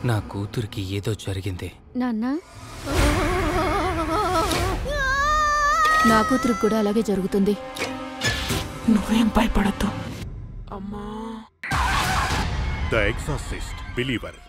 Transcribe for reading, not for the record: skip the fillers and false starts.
నా కూతురికి ఏదో జరిగింది. నాన్న, నా కూతురికి కూడా అలాగే జరుగుతుంది. నువ్వేం భయపడద్దు అమ్మా. The exorcist believer